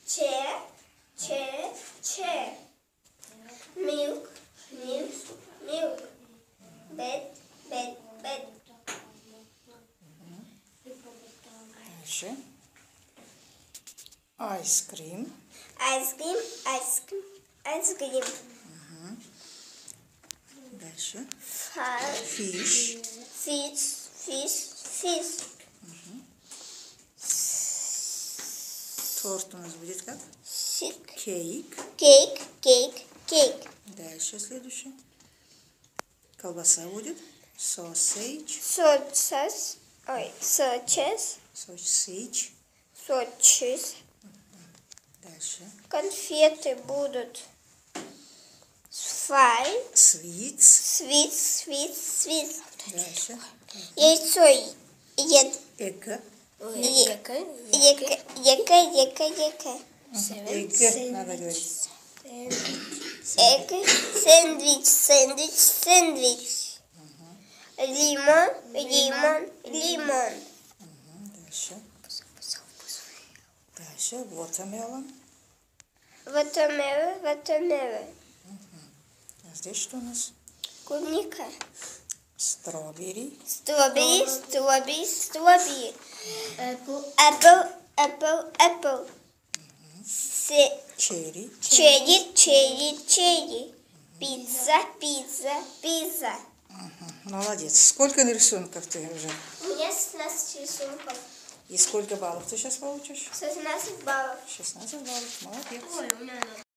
chair. Milk. Bed. Дальше. Ice cream. Ice cream. Дальше. Fish. Торт у нас будет как? Кейк. Дальше следующее. Колбаса будет. Sausage. Дальше. Конфеты будут. Sweets. Дальше. Яйцо. Эго. Эго надо говорить. Сэндвич. Лимон. Дальше. Watermelon. Watermelon. А здесь что у нас? Клубника. Strawberry. Apple. Черри. Пицца. Молодец. Сколько рисунков ты уже? У меня 16 рисунков. И сколько баллов ты сейчас получишь? 16 баллов. 16 баллов. Молодец. Ой, у меня